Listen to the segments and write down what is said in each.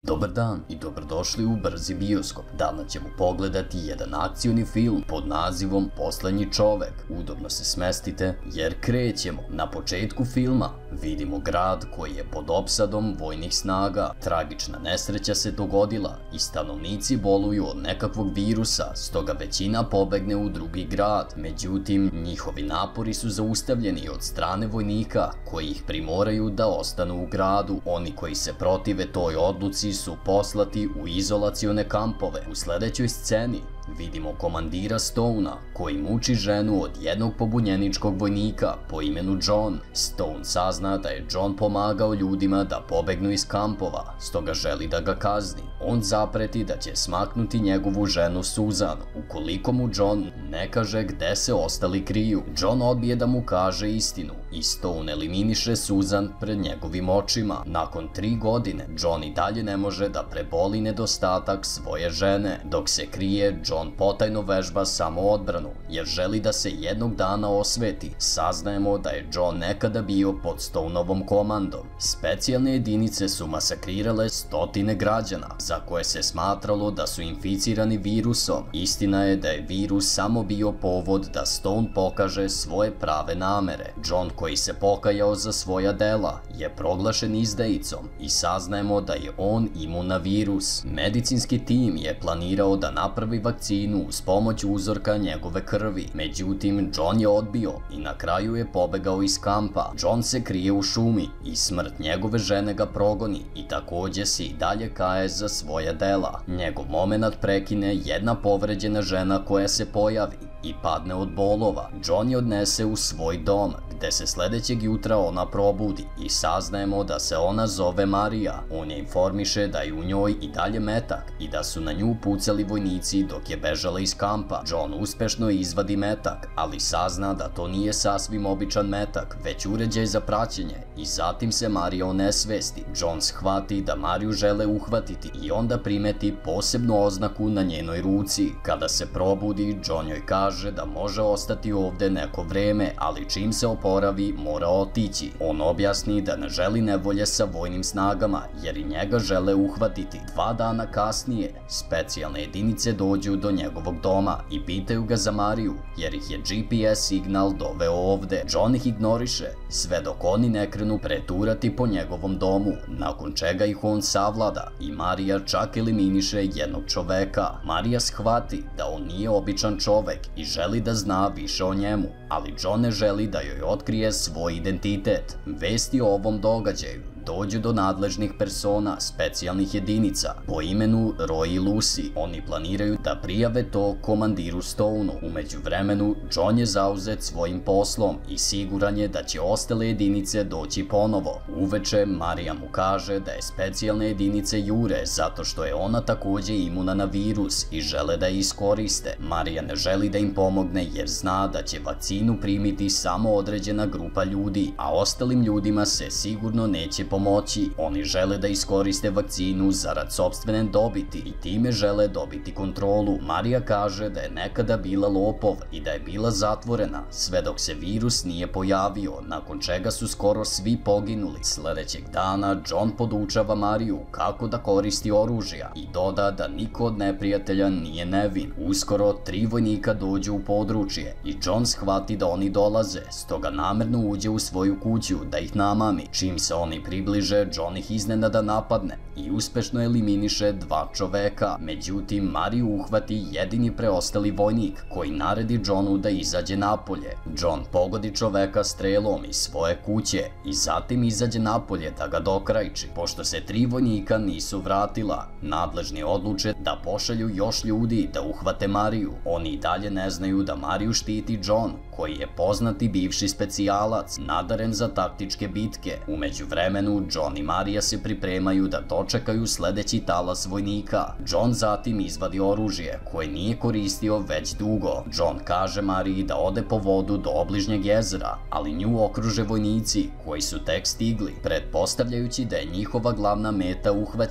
Dobar dan i dobrodošli u Brzi bioskop. Danas ćemo pogledati jedan akcioni film pod nazivom Poslednji čovek. Udobno se smestite jer krećemo. Na početku filma vidimo grad koji je pod opsadom vojnih snaga. Tragična nesreća se dogodila i stanovnici boluju od nekakvog virusa, stoga većina pobegne u drugi grad. Međutim, njihovi napori su zaustavljeni od strane vojnika koji ih primoraju da ostanu u gradu. Oni koji se protive toj odluci su poslati u izolacione kampove. U sledećoj sceni vidimo komandira Stouna koji muči ženu od jednog pobunjeničkog vojnika po imenu John. Stone sazna da je John pomagao ljudima da pobegnu iz kampova, stoga želi da ga kazni. On zapreti da će smaknuti njegovu ženu Susan ukoliko mu John ne kaže gde se ostali kriju. John odbije da mu kaže istinu i Stone eliminiše Susan pred njegovim očima. Nakon 3 godine John i dalje ne može da preboli nedostatak svoje žene. Dok se krije, John potajno vežba samoodbranu jer želi da se jednog dana osveti. Saznajemo da je John nekada bio pod Stoneovom komandom. Specijalne jedinice su masakrirale stotine građana za koje se smatralo da su inficirani virusom. Istina je da je virus samo bio povod da Stone pokaže svoje prave namere. John, koji se pokajao za svoja dela, je proglašen izdajicom i saznajemo da je on imun na virus. Medicinski tim je planirao da napravi vakcinu uz pomoć uzorka njegove krvi. Međutim, John je odbio i na kraju je pobegao iz kampa. John se krije u šumi i smrt njegove žene ga progoni i takođe se i dalje kaje za svoja dela. Njegov momenat prekine jedna povređena žena koja se pojavi i padne od bolova. John je odnese u svoj dom, gde se sledećeg jutra ona probudi i saznajemo da se ona zove Marija. On je informiše da je u njoj i dalje metak i da su na nju pucali vojnici dok je bežala iz kampa. John uspešno izvadi metak, ali sazna da to nije sasvim običan metak, već uređaj za praćenje i zatim se Marija onesvesti. John shvati da Mariju žele uhvatiti i onda primeti posebnu oznaku na njenoj ruci. Kada se probudi, John joj kaže da može ostati ovde neko vreme, ali čim se oporavi mora otići. On objasni da ne želi nevolje sa vojnim snagama jer i njega žele uhvatiti. 2 dana kasnije specijalne jedinice dođu do njegovog doma i pitaju ga za Mariju jer ih je GPS signal doveo ovde. John ih ignoriše sve dok oni ne krenu preturati po njegovom domu, nakon čega ih on savlada i Marija čak eliminiše jednog čoveka. Marija shvati da on nije običan čovek i želi da zna više o njemu, ali John ne želi da joj otkrije svoj identitet. Vesti o ovom događaju dođu do nadležnih persona specijalnih jedinica po imenu Roy i Lucy. Oni planiraju da prijave to komandiru Stoneu. U međuvremenu, John je zauzet svojim poslom i siguran je da će ostale jedinice doći ponovo. Uveče, Marija mu kaže da je specijalne jedinice jure zato što je ona takođe imuna na virus i žele da je iskoriste. Marija ne želi da im pomogne jer zna da će vakcinu primiti samo određena grupa ljudi, a ostalim ljudima se sigurno neće pomoći. Oni žele da iskoriste vakcinu zarad sopstvene dobiti i time žele dobiti kontrolu. Marija kaže da je nekada bila lopov i da je bila zatvorena sve dok se virus nije pojavio, nakon čega su skoro svi poginuli. Sledećeg dana John podučava Mariju kako da koristi oružja i doda da niko od neprijatelja nije nevin. Uskoro 3 vojnika dođu u područje i John shvati da oni dolaze, stoga namerno uđe u svoju kuću da ih namami. Čim se oni približe, John ih iznenada napadne i uspešno eliminiše 2 čoveka. Međutim, Mariju uhvati jedini preostali vojnik koji naredi Johnu da izađe napolje. John pogodi čoveka strelom iz svoje kuće i zatim izađe napolje da ga dokrajči. Pošto se 3 vojnika nisu vratila, nadležni odluče da pošalju još ljudi da uhvate Mariju. Oni i dalje ne znaju da Mariju štiti John, koji je poznati bivši specijalac, nadaren za taktičke bitke. U međuvremenu, John i Marija se pripremaju da dočekaju sledeći talas vojnika. John zatim izvadi oružje koje nije koristio već dugo. John kaže Mariji da ode po vodu do obližnjeg jezera, ali nju okruže vojnici koji su tek stigli, pretpostavljajući da je njihova glavna meta uhvaćena.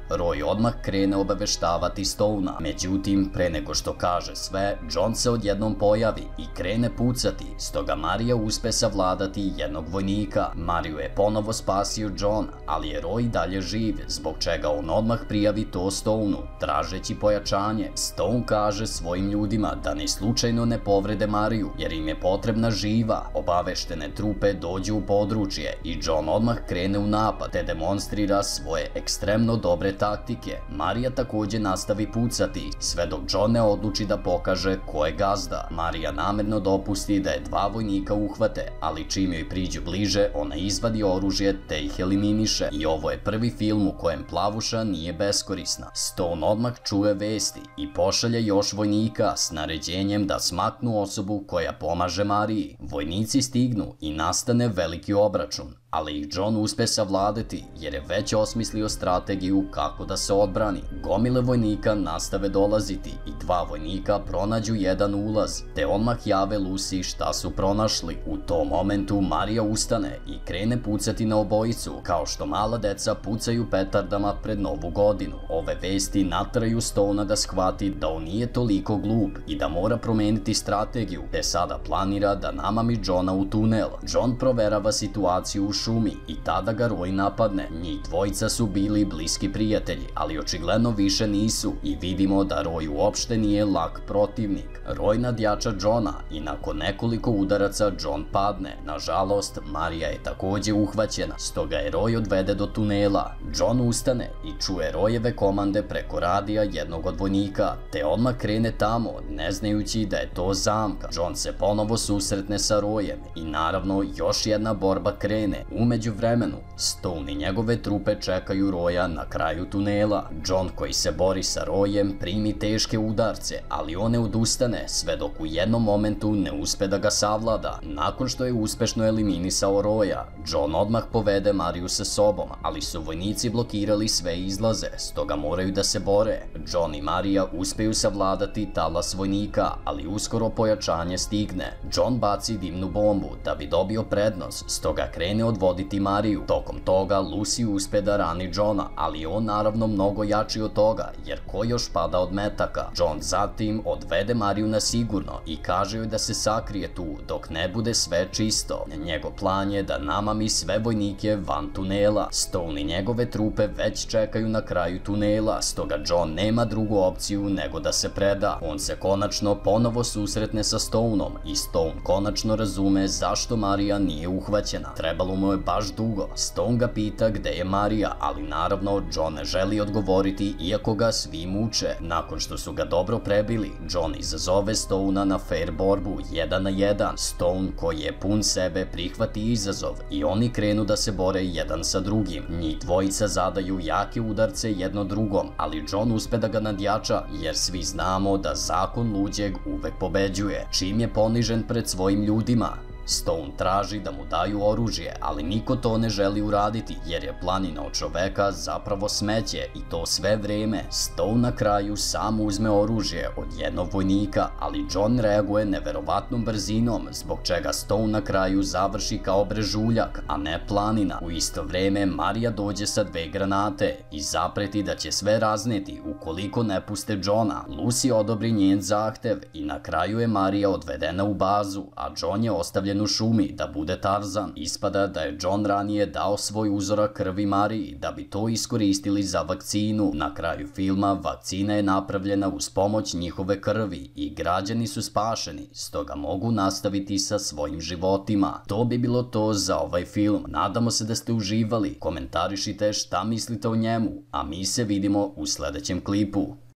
Roy odmah krene obaveštavati Stouna. Međutim, pre nego što kaže sve, John se odjednom pojavi i krene pucati, stoga Marija uspe savladati jednog vojnika. Mariju je ponovo spasio John, ali je Roy dalje živ, zbog čega on odmah prijavi to Stounu, tražeći pojačanje. Stone kaže svojim ljudima da ni slučajno ne povrede Mariju, jer im je potrebna živa. Obaveštene trupe dođu u područje i John odmah krene u napad, te demonstrira svoje ekstremno dobre taktike. Marija također nastavi pucati, sve dok John ne odluči da pokaže ko je gazda. Marija namerno dopusti da je dva vojnika uhvate, ali čim joj priđu bliže, ona izvadi oružje te ih eliminiše. I ovo je prvi film u kojem plavuša nije beskorisna. Stone odmah čuje vesti i pošalje još vojnika s naređenjem da smaknu osobu koja pomaže Mariji. Vojnici stignu i nastane veliki obračun, ali ih John uspe savladati jer je već osmislio strategiju kako da se odbrani. Gomile vojnika nastave dolaziti i dva vojnika pronađu jedan ulaz, te odmah jave Lucy šta su pronašli. U tom momentu Marija ustane i krene pucati na obojicu, kao što mala deca pucaju petardama pred Novu godinu. Ove vesti nateraju Stouna da shvati da on nije toliko glup i da mora promeniti strategiju, te sada planira da namami Johna u tunel. John proverava situaciju u šumi i tada ga Roy napadne. Njih dvojica su bili bliski prijatelji, ali očigledno više nisu i vidimo da Roy uopšte nije lak protivnik. Roy nadjača Johna i nakon nekoliko udaraca John padne. Nažalost, Marija je također uhvaćena, stoga je Roy odvede do tunela. John ustane i čuje Royeve komande preko radija jednog od vojnika, te odmah krene tamo, ne znajući da je to zamka. John se ponovo susretne sa Royem i naravno još jedna borba krene. U međuvremenu, Stone i njegove trupe čekaju Roya na kraju tunela. John, koji se bori sa Royem, primi teške udarce, ali on ne odustane sve dok u jednom momentu ne uspe da ga savlada. Nakon što je uspešno eliminisao Roya, John odmah povede Mariju sa sobom, ali su vojnici blokirali sve izlaze, stoga moraju da se bore. John i Marija uspeju savladati talas vojnika, ali uskoro pojačanje stigne. John baci dimnu bombu da bi dobio prednost, stoga krene odvoditi Mariju. Tokom toga Lucy uspe da rani Johna, ali on naravno mnogo jači od toga, jer ko još pada od metaka. John zatim odvede Mariju na sigurno i kaže joj da se sakrije tu dok ne bude sve čisto. Njegov plan je da namami sve vojnike van tunela. Stone i njegove trupe već čekaju na kraju tunela, stoga John nema drugu opciju nego da se preda. On se konačno ponovo susretne sa Stoneom i Stone konačno razume zašto Marija nije uhvaćena. Trebalo mu je baš dugo. Stone ga pita gde je Marija, ali naravno John ne želi odgovoriti iako ga svi muče. Nakon što su ga dobro prebili, John izazove Stouna na fair borbu 1 na 1. Stone, koji je pun sebe, prihvati izazov i oni krenu da se bore jedan sa drugim. Njih dvojica zadaju jake udarce jedno drugom, ali John uspe da ga nadjača, jer svi znamo da zakon luđeg uvek pobeđuje. Čim je ponižen pred svojim ljudima, Stone traži da mu daju oružje, ali niko to ne želi uraditi, jer je planina od čoveka zapravo smeće i to sve vreme. Stone na kraju sam uzme oružje od jednog vojnika, ali John reaguje neverovatnom brzinom, zbog čega Stone na kraju završi kao brežuljak, a ne planina. U isto vreme Marija dođe sa 2 granate i zapreti da će sve razneti ukoliko ne puste Johna. Lucy odobri njen zahtev i na kraju je Marija odvedena u bazu, a John je ostavljen u šumi da bude Tarzan. Ispada da je John ranije dao svoj uzorak krvi Mariji da bi to iskoristili za vakcinu. Na kraju filma vakcina je napravljena uz pomoć njihove krvi i građani su spašeni, stoga mogu nastaviti sa svojim životima. To bi bilo to za ovaj film. Nadamo se da ste uživali. Komentarišite šta mislite o njemu, a mi se vidimo u sledećem klipu.